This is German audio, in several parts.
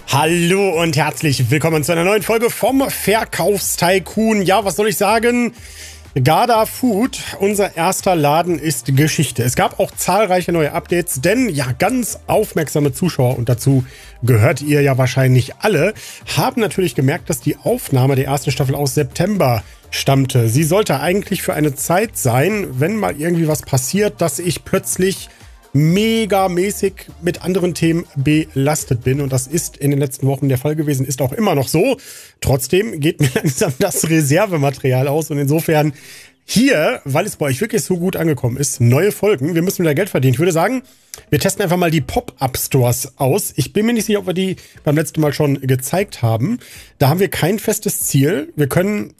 Hallo und herzlich willkommen zu einer neuen Folge vom Verkaufstycoon. Ja, was soll ich sagen? Garda Food, unser erster Laden, ist Geschichte. Es gab auch zahlreiche neue Updates, denn ja, ganz aufmerksame Zuschauer, und dazu gehört ihr ja wahrscheinlich alle, haben natürlich gemerkt, dass die Aufnahme der ersten Staffel aus September stammte. Sie sollte eigentlich für eine Zeit sein, wenn mal irgendwie was passiert, dass ich plötzlich megamäßig mit anderen Themen belastet bin. Und das ist in den letzten Wochen der Fall gewesen, ist auch immer noch so. Trotzdem geht mir langsam das Reservematerial aus. Und insofern hier, weil es bei euch wirklich so gut angekommen ist, neue Folgen. Wir müssen wieder Geld verdienen. Ich würde sagen, wir testen einfach mal die Pop-Up-Stores aus. Ich bin mir nicht sicher, ob wir die beim letzten Mal schon gezeigt haben. Da haben wir kein festes Ziel. Wir können,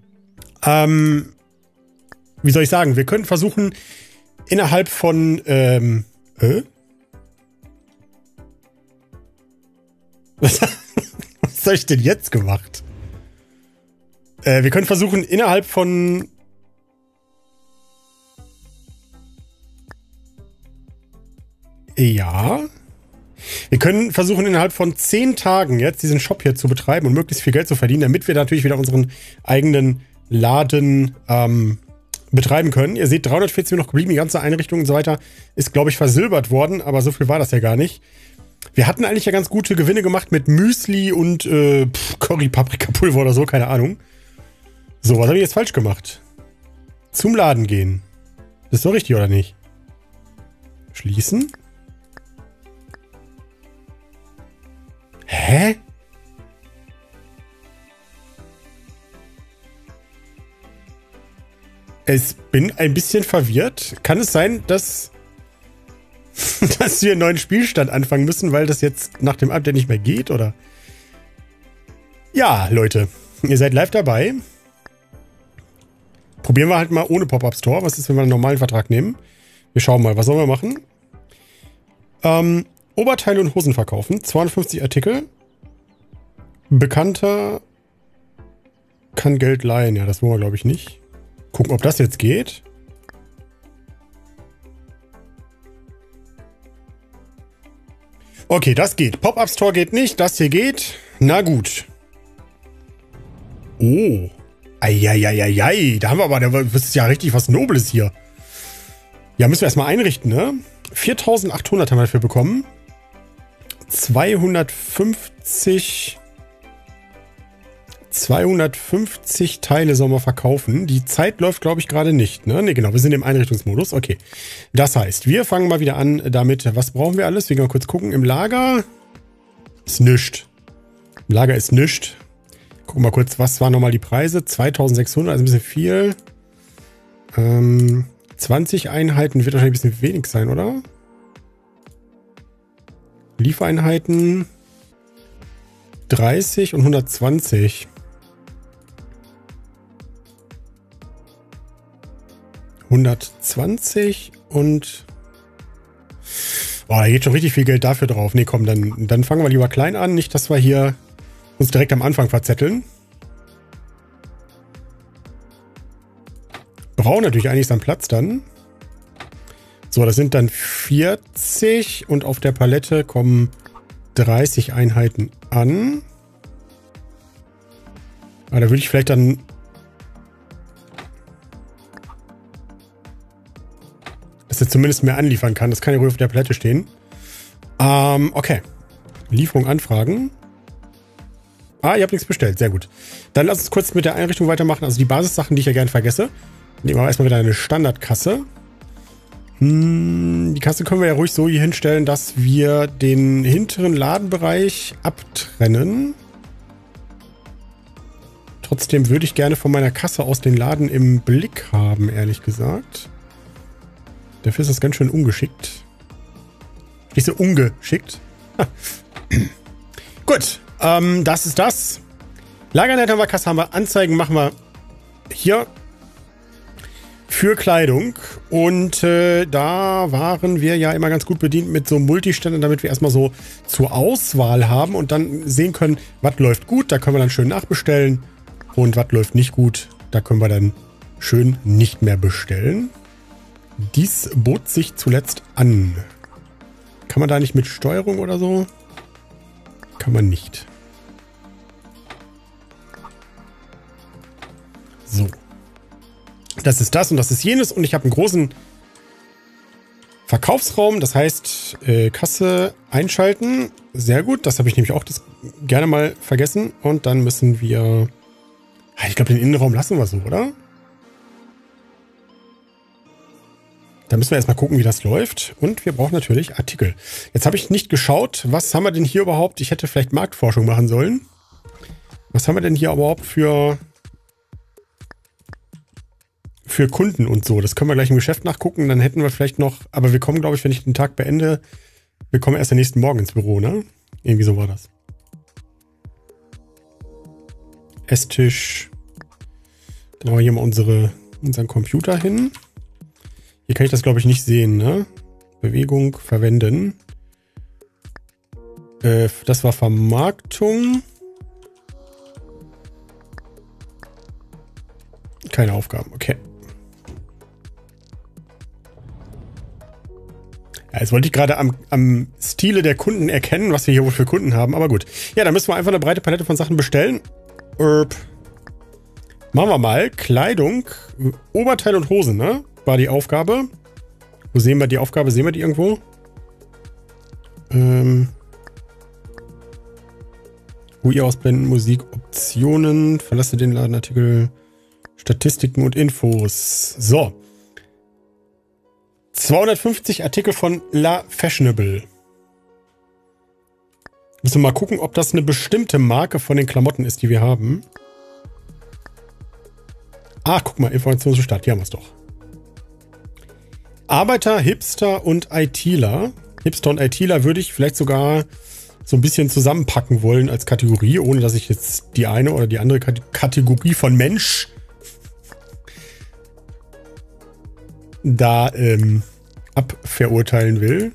wie soll ich sagen, wir können versuchen, innerhalb von, was habe ich denn jetzt gemacht? Wir können versuchen, innerhalb von wir können versuchen, innerhalb von 10 Tagen jetzt diesen Shop hier zu betreiben und möglichst viel Geld zu verdienen, damit wir natürlich wieder unseren eigenen Laden betreiben können. Ihr seht, 340 noch geblieben, die ganze Einrichtung und so weiter ist, glaube ich, versilbert worden, aber so viel war das ja gar nicht. Wir hatten eigentlich ja ganz gute Gewinne gemacht mit Müsli und Curry-Paprikapulver oder so, keine Ahnung. So, was habe ich jetzt falsch gemacht? Zum Laden gehen. Das ist so richtig, oder nicht? Schließen. Hä? Ich bin ein bisschen verwirrt. Kann es sein, dass wir einen neuen Spielstand anfangen müssen, weil das jetzt nach dem Update nicht mehr geht, oder? Ja, Leute, ihr seid live dabei. Probieren wir halt mal ohne Pop-Up Store. Was ist, wenn wir einen normalen Vertrag nehmen? Wir schauen mal, was sollen wir machen? Oberteile und Hosen verkaufen. 250 Artikel. Bekannter kann Geld leihen. Ja, das wollen wir, glaube ich, nicht. Gucken, ob das jetzt geht. Okay, das geht. Pop-Up Store geht nicht. Das hier geht. Na gut. Oh. Eieieiei. Da haben wir aber, das ist ja richtig was Nobles hier. Ja, müssen wir erstmal einrichten, ne? 4.800 haben wir dafür bekommen. 250 Teile sollen wir verkaufen. Die Zeit läuft, glaube ich, gerade nicht, ne? Ne, genau, wir sind im Einrichtungsmodus. Okay. Das heißt, wir fangen mal wieder an damit. Was brauchen wir alles? Wir gehen mal kurz gucken. Im Lager ist nichts. Im Lager ist nichts. Gucken wir mal kurz, was waren nochmal die Preise? 2.600, also ein bisschen viel. 20 Einheiten wird wahrscheinlich ein bisschen wenig sein, oder? Liefereinheiten 30 und 120. 120 und... Oh, da geht schon richtig viel Geld dafür drauf. Nee, komm, dann fangen wir lieber klein an. Nicht, dass wir hier uns direkt am Anfang verzetteln. Brauchen natürlich eigentlich seinen Platz dann. So, das sind dann 40 und auf der Palette kommen 30 Einheiten an. Aber da würde ich vielleicht dann... dass er zumindest mehr anliefern kann. Das kann ja ruhig auf der Palette stehen. Okay. Lieferung anfragen. Ah, ihr habt nichts bestellt. Sehr gut. Dann lasst uns kurz mit der Einrichtung weitermachen. Also die Basissachen, die ich ja gerne vergesse. Nehmen wir erstmal wieder eine Standardkasse. Die Kasse können wir ja ruhig so hier hinstellen, dass wir den hinteren Ladenbereich abtrennen. Trotzdem würde ich gerne von meiner Kasse aus den Laden im Blick haben, ehrlich gesagt. Dafür ist das ganz schön ungeschickt. Nicht so ungeschickt. Gut, das ist das. Lagernet haben wir, Kasse haben wir, Anzeigen machen wir hier für Kleidung. Und da waren wir ja immer ganz gut bedient mit so Multiständen, damit wir erstmal so zur Auswahl haben und dann sehen können, was läuft gut, da können wir dann schön nachbestellen. Und was läuft nicht gut, da können wir dann schön nicht mehr bestellen. Dies bot sich zuletzt an. Kann man da nicht mit Steuerung oder so? kann man nicht. So. Das ist das und das ist jenes. Und ich habe einen großen Verkaufsraum. Das heißt, Kasse einschalten. Sehr gut. Das habe ich nämlich auch gerne mal vergessen. Und dann müssen wir... Ich glaube, den Innenraum lassen wir so, oder? Da müssen wir erstmal gucken, wie das läuft. Und wir brauchen natürlich Artikel. Jetzt habe ich nicht geschaut, was haben wir denn hier überhaupt? Ich hätte vielleicht Marktforschung machen sollen. Was haben wir denn hier überhaupt für Kunden und so? Das können wir gleich im Geschäft nachgucken. Dann hätten wir vielleicht noch... Aber wir kommen, glaube ich, wenn ich den Tag beende, wir kommen erst am nächsten Morgen ins Büro, ne? Irgendwie so war das. Esstisch. Dann haben wir hier mal unseren Computer hin. Hier kann ich das, glaube ich, nicht sehen, ne? Bewegung verwenden. Das war Vermarktung. Keine Aufgaben, okay. Ja, jetzt wollte ich gerade am Stile der Kunden erkennen, was wir hier wohl für Kunden haben, aber gut. Ja, dann müssen wir einfach eine breite Palette von Sachen bestellen. Machen wir mal. Kleidung, Oberteil und Hosen, ne? War die Aufgabe. Wo sehen wir die Aufgabe? Sehen wir die irgendwo? UI ausblenden, Musik, Optionen, verlasse den Ladenartikel, Statistiken und Infos. So. 250 Artikel von La Fashionable. Müssen wir mal gucken, ob das eine bestimmte Marke von den Klamotten ist, die wir haben. Ah, guck mal, Information zur Stadt. Hier haben wir es doch. Arbeiter, Hipster und ITler. Hipster und ITler würde ich vielleicht sogar so ein bisschen zusammenpacken wollen als Kategorie, ohne dass ich jetzt die eine oder die andere Kategorie von Mensch da abverurteilen will.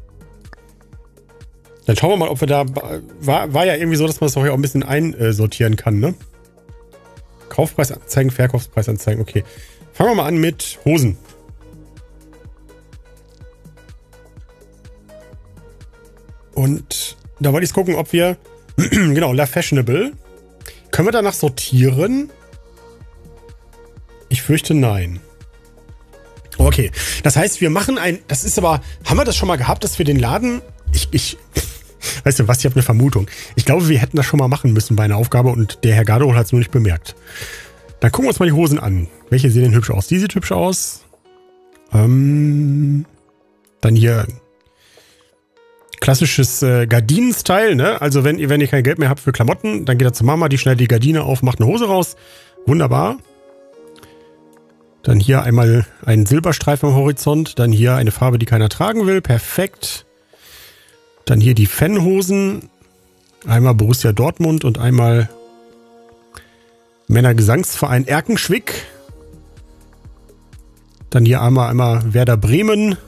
Dann schauen wir mal, ob wir da... War ja irgendwie so, dass man das auch ein bisschen einsortieren kann, ne? Kaufpreisanzeigen, Verkaufspreisanzeigen, okay. Fangen wir mal an mit Hosen. Und da wollte ich gucken, ob wir... genau, La Fashionable. Können wir danach sortieren? Ich fürchte, nein. Okay, das heißt, wir machen ein... Das ist aber... Haben wir das schon mal gehabt, dass wir den Laden... Weißt du was, ich habe eine Vermutung. Ich glaube, wir hätten das schon mal machen müssen bei einer Aufgabe und der Herr Gardehol hat es nur nicht bemerkt. Dann gucken wir uns mal die Hosen an. Welche sehen denn hübsch aus? Die sieht hübsch aus. Dann hier klassisches Gardinen-Style, ne? Also wenn ihr kein Geld mehr habt für Klamotten, dann geht er zu Mama, die schneidet die Gardine auf, macht eine Hose raus. Wunderbar. Dann hier einmal ein Silberstreifen am Horizont. Dann hier eine Farbe, die keiner tragen will. Perfekt. Dann hier die Fanhosen. Einmal Borussia Dortmund und einmal Männergesangsverein Erkenschwick. Dann hier einmal Werder Bremen.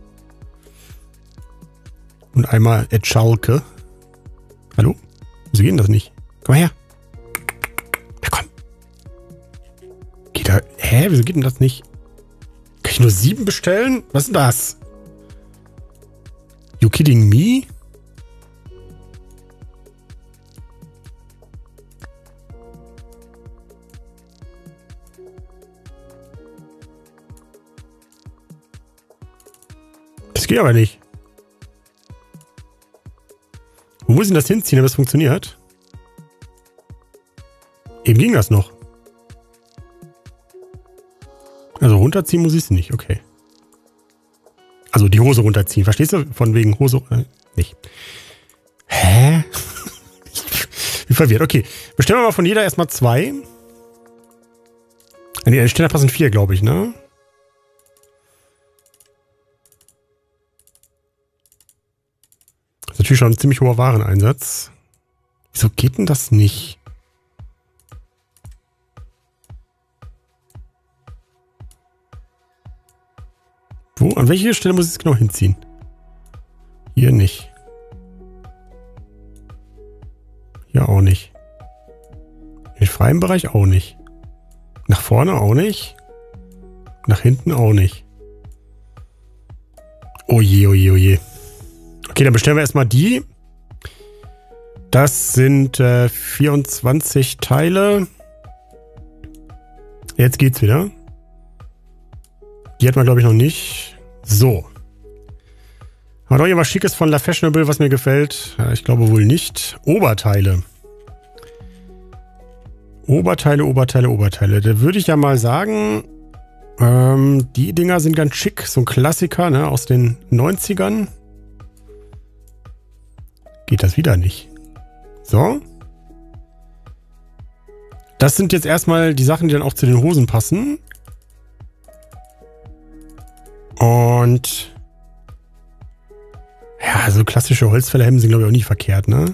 Und einmal Ed Schalke. Hallo? Wieso geht denn das nicht? Komm mal her. Na komm. Geht da... Hä? Wieso geht denn das nicht? Kann ich nur 7 bestellen? Was ist denn das? You kidding me? Das geht aber nicht. Wo muss ich denn das hinziehen, damit es funktioniert? Eben ging das noch. Also runterziehen muss ich es nicht, okay. Also die Hose runterziehen, verstehst du? Von wegen Hose, nicht. Hä? Ich bin verwirrt, okay. Bestellen wir mal von jeder erstmal 2. Nee, an Ständer passen 4, glaube ich, ne? Das ist natürlich schon ein ziemlich hoher Wareneinsatz. Wieso geht denn das nicht? Wo? An welche Stelle muss ich es genau hinziehen? Hier nicht. Hier auch nicht. Im freien Bereich auch nicht. Nach vorne auch nicht. Nach hinten auch nicht. Oh je, oh je, oh je. Okay, dann bestellen wir erstmal die. Das sind 24 Teile. Jetzt geht's wieder. Die hat man, glaube ich, noch nicht. So. Haben wir noch irgendwas Schickes von La Fashionable, was mir gefällt? Ja, ich glaube wohl nicht. Oberteile. Oberteile. Da würde ich ja mal sagen, die Dinger sind ganz schick. So ein Klassiker, ne, aus den 90ern. Geht das wieder nicht. So. Das sind jetzt erstmal die Sachen, die dann auch zu den Hosen passen. Und ja, so klassische Holzfällerhemden sind, glaube ich, auch nicht verkehrt, ne?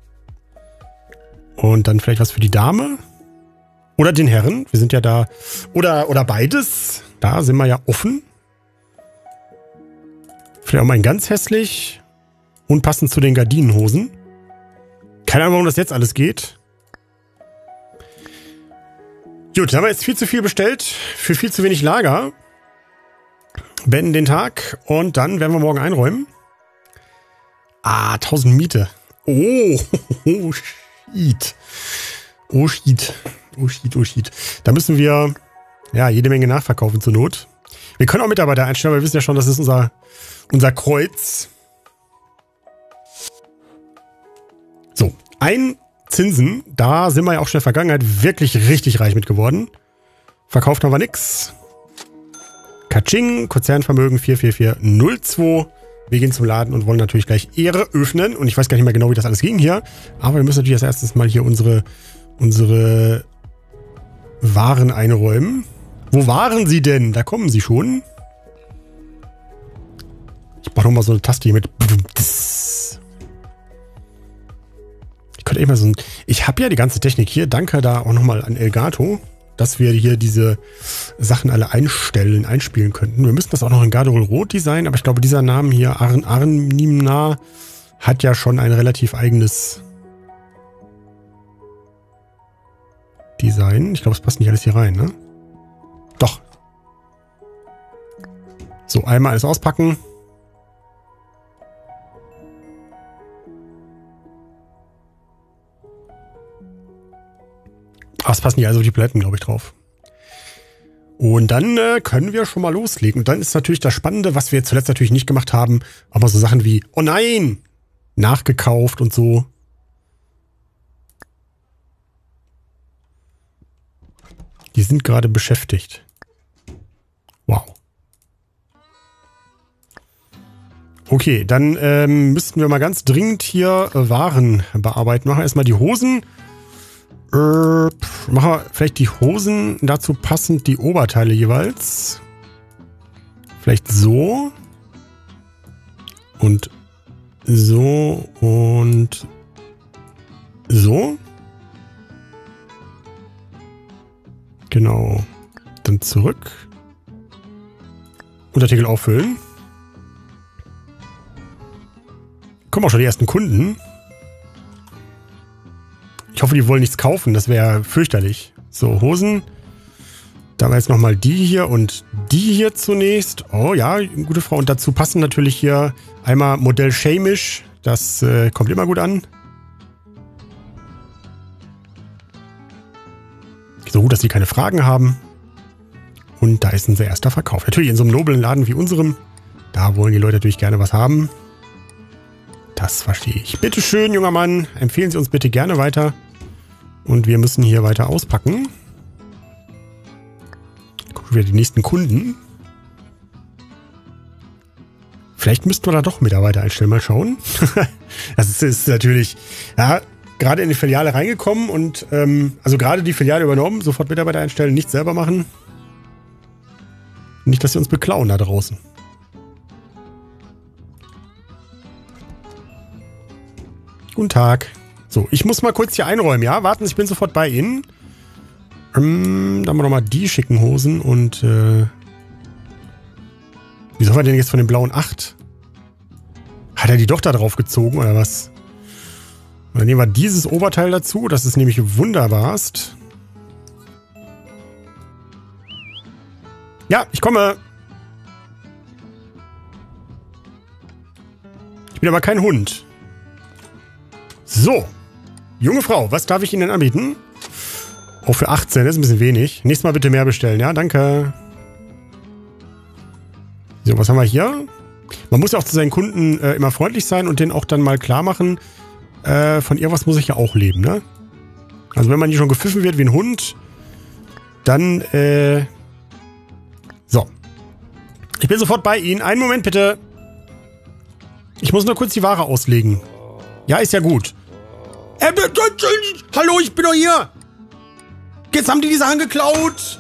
Und dann vielleicht was für die Dame. Oder den Herren. Wir sind ja da. Oder beides. Da sind wir ja offen. Vielleicht auch mal ein ganz hässlich. Und passend zu den Gardinenhosen. Keine Ahnung, warum das jetzt alles geht. Gut, haben wir jetzt viel zu viel bestellt. Für viel zu wenig Lager. Beenden den Tag. Und dann werden wir morgen einräumen. 1000 Miete. Oh, shit. Oh, shit. Da müssen wir ja jede Menge nachverkaufen zur Not. Wir können auch Mitarbeiter einstellen, aber wir wissen ja schon, das ist unser Kreuz. So, ein Zinsen, da sind wir ja auch schon in der Vergangenheit wirklich richtig reich mit geworden. Verkauft haben wir nix. Kaching, Konzernvermögen 44402. Wir gehen zum Laden und wollen natürlich gleich Ehre öffnen. Und ich weiß gar nicht mehr genau, wie das alles ging hier. Aber wir müssen natürlich als erstes mal hier unsere Waren einräumen. Wo waren sie denn? Da kommen sie schon. Ich mache nochmal so eine Taste hier mit. Ich könnte echt mal so ein... Ich habe ja die ganze Technik hier. Danke da auch nochmal an Elgato, dass wir hier diese Sachen alle einspielen könnten. Wir müssen das auch noch in Garderol Rot designen, aber ich glaube, dieser Name hier, Arnimna, hat ja schon ein relativ eigenes Design. Ich glaube, es passt nicht alles hier rein, ne? Doch. So, einmal alles auspacken. Ach, es passen nicht also die Paletten, glaube ich, drauf. Und dann können wir schon mal loslegen. Und dann ist natürlich das Spannende, was wir zuletzt natürlich nicht gemacht haben, aber so Sachen wie, oh nein, nachgekauft und so. Die sind gerade beschäftigt. Wow. Okay, dann müssten wir mal ganz dringend hier Waren bearbeiten. Machen wir erstmal die Hosen. Machen wir vielleicht die Hosen, dazu passend die Oberteile jeweils. Vielleicht so. Und so und so. Genau. Dann zurück. Untertitel auffüllen. Kommen auch schon die ersten Kunden. Ich hoffe, die wollen nichts kaufen. Das wäre fürchterlich. So, Hosen. Da haben wir jetzt nochmal die hier und die hier zunächst. Oh ja, gute Frau. Und dazu passen natürlich hier einmal Modell Shamish. Das kommt immer gut an. So gut, dass sie keine Fragen haben. Und da ist unser erster Verkauf. Natürlich in so einem noblen Laden wie unserem. Da wollen die Leute natürlich gerne was haben. Das verstehe ich. Bitte schön, junger Mann. Empfehlen Sie uns bitte gerne weiter. Und wir müssen hier weiter auspacken. Gucken wir die nächsten Kunden. Vielleicht müssten wir da doch Mitarbeiter einstellen. Mal schauen. Das ist natürlich, ja, gerade in die Filiale reingekommen und also gerade die Filiale übernommen. Sofort Mitarbeiter einstellen, nichts selber machen. Nicht, dass sie uns beklauen da draußen. Guten Tag. So, ich muss mal kurz hier einräumen, ja? Warten, ich bin sofort bei Ihnen. Dann haben wir nochmal die schicken Hosen und wieso haben wir denn jetzt von den blauen 8? Hat er die doch da drauf gezogen oder was? Und dann nehmen wir dieses Oberteil dazu. Das ist nämlich wunderbarst. Ja, ich komme. Ich bin aber kein Hund. So, Junge Frau, was darf ich Ihnen denn anbieten? Oh, für 18, das ist ein bisschen wenig. Nächstes Mal bitte mehr bestellen, ja? Danke. So, was haben wir hier? Man muss ja auch zu seinen Kunden immer freundlich sein und denen auch dann mal klar machen, von irgendwas muss ich ja auch leben, ne? Also wenn man hier schon gepfiffen wird wie ein Hund, dann, so. Ich bin sofort bei Ihnen. Einen Moment bitte. Ich muss nur kurz die Ware auslegen. Ja, ist ja gut. Hallo, ich bin doch hier. Jetzt haben die Sachen geklaut.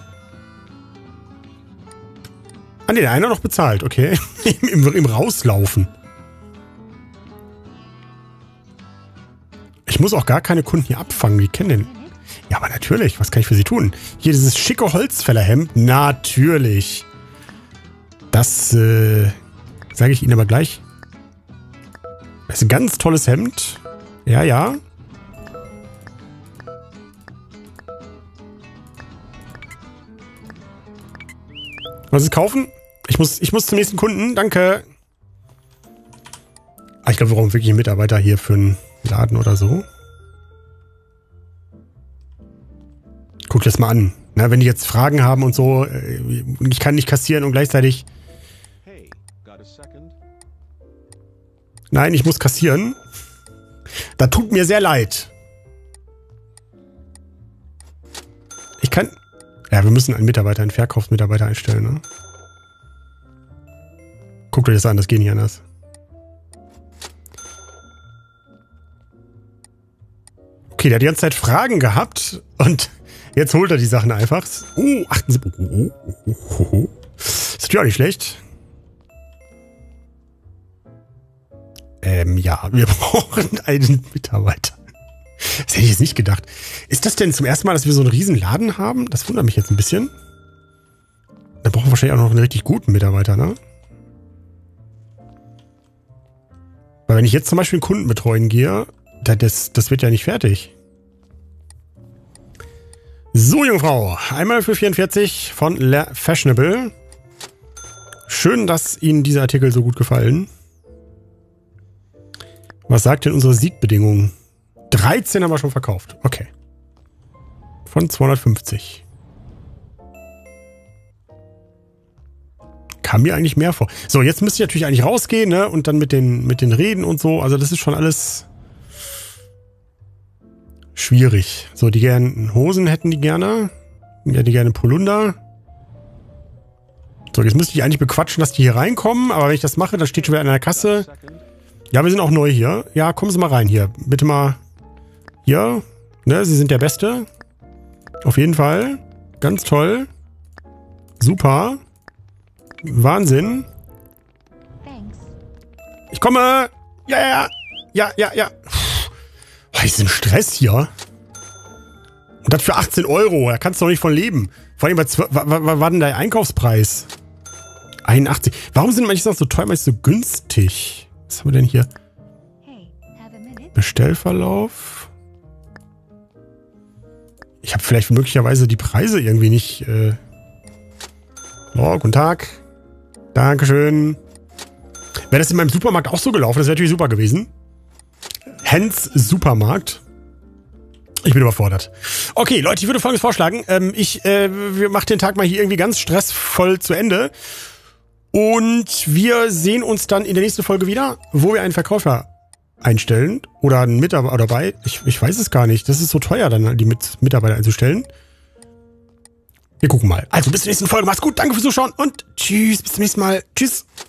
Ah ne, der eine hat noch bezahlt, okay. Im Rauslaufen. Ich muss auch gar keine Kunden hier abfangen. Wie kennen den? Ja, aber natürlich. Was kann ich für Sie tun? Hier dieses schicke Holzfällerhemd. Natürlich. Das sage ich Ihnen aber gleich. Das ist ein ganz tolles Hemd. Ja, ja. Was ist kaufen? Ich muss zum nächsten Kunden. Danke. Ah, ich glaube, wir brauchen wirklich einen Mitarbeiter hier für einen Laden oder so. Guck das mal an. Na, wenn die jetzt Fragen haben und so, ich kann nicht kassieren und gleichzeitig... Nein, ich muss kassieren. Das tut mir sehr leid. Ich kann... Ja, wir müssen einen Mitarbeiter, einen Verkaufsmitarbeiter einstellen, ne? Guckt euch das an, das geht nicht anders. Okay, der hat die ganze Zeit Fragen gehabt und jetzt holt er die Sachen einfach. Oh, 78. Ist natürlich auch nicht schlecht. Ja, wir brauchen einen Mitarbeiter. Das hätte ich jetzt nicht gedacht. Ist das denn zum ersten Mal, dass wir so einen riesen Laden haben? Das wundert mich jetzt ein bisschen. Da brauchen wir wahrscheinlich auch noch einen richtig guten Mitarbeiter, ne? Weil wenn ich jetzt zum Beispiel einen Kunden betreuen gehe, das wird ja nicht fertig. So, junge Frau. Einmal für 44 von Le Fashionable. Schön, dass Ihnen diese Artikel so gut gefallen. Was sagt denn unsere Siegbedingung? 13 haben wir schon verkauft. Okay. Von 250. Kam mir eigentlich mehr vor. So, jetzt müsste ich natürlich eigentlich rausgehen, ne? Und dann mit den Reden und so. Also das ist schon alles schwierig. So, die gerne Hosen hätten die gerne. Ja, die gerne Polunder. So, jetzt müsste ich eigentlich bequatschen, dass die hier reinkommen. Aber wenn ich das mache, dann steht schon wieder an der Kasse. Ja, wir sind auch neu hier. Ja, kommen Sie mal rein hier. Bitte mal hier. Ne, Sie sind der Beste. Auf jeden Fall. Ganz toll. Super. Wahnsinn. Ich komme. Ja. Oh, ist ein Stress hier. Und das für 18 Euro. Da kannst du doch nicht von leben. Vor allem, was war denn der Einkaufspreis? 81. Warum sind manche Sachen so teuer, manche so günstig? Was haben wir denn hier? Bestellverlauf. Ich habe vielleicht möglicherweise die Preise irgendwie nicht... Oh, guten Tag. Dankeschön. Wäre das in meinem Supermarkt auch so gelaufen, das wäre natürlich super gewesen. Hens Supermarkt. Ich bin überfordert. Okay, Leute, ich würde Folgendes vorschlagen. Wir machen den Tag mal hier irgendwie ganz stressvoll zu Ende. Und wir sehen uns dann in der nächsten Folge wieder, wo wir einen Verkäufer einstellen. Oder einen Mitarbeiter dabei. Ich weiß es gar nicht. Das ist so teuer, dann die Mitarbeiter einzustellen. Wir gucken mal. Also bis zur nächsten Folge. Macht's gut. Danke fürs Zuschauen und tschüss. Bis zum nächsten Mal. Tschüss.